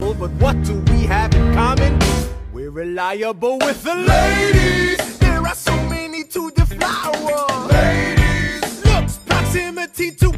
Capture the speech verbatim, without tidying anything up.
people, but what do we have in common? We're reliable with the ladies. There are so many to deflower. Ladies, looks, proximity to